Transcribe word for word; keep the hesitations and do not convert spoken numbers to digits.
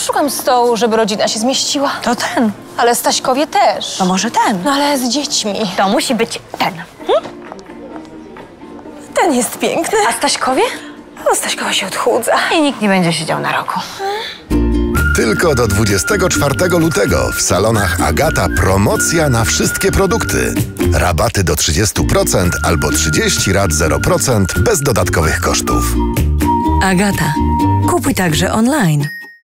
szukam stołu, żeby rodzina się zmieściła. To ten. Ale Staśkowie też. To może ten. No ale z dziećmi. To musi być ten. Hm? Ten jest piękny. A Staśkowie? No, Staśkowa się odchudza. I nikt nie będzie siedział na rogu. Tylko do dwudziestego czwartego lutego w salonach Agata promocja na wszystkie produkty. Rabaty do trzydziestu procent albo trzydzieści rat zero procent bez dodatkowych kosztów. Agata. Kupuj także online.